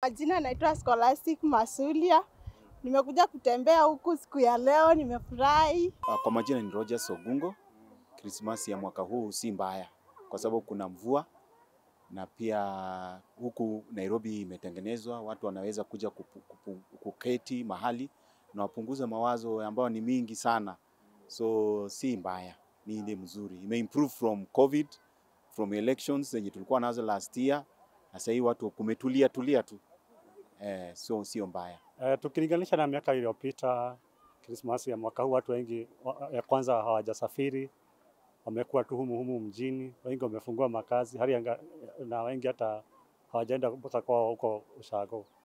Majina naitwa Scholastic Masulia. Nimekuja kutembea huku siku ya leo, nimefurahi. Kwa majina ni Rogers Ogungo. Krismasi ya mwaka huu si mbaya kwa sababu kuna mvua na pia huku Nairobi imetengenezwa, watu wanaweza kuja kuketi mahali na wapunguza mawazo ambayo ni mingi sana. So si mbaya, ni ile mzuri. Imeimprove from COVID, from elections zenye tulikuwa nazo last year. Sasa hii watu kumetulia tu. So sio mbaya. Tukilinganisha na miaka iliyopita, Krismasi ya mwaka huu watu wengi ya kwanza hawajasafiri, wamekuwa tu humu mjini, wengi wamefungua makazi, na wengi hata hawajaenda mpaka kwao huko ushago.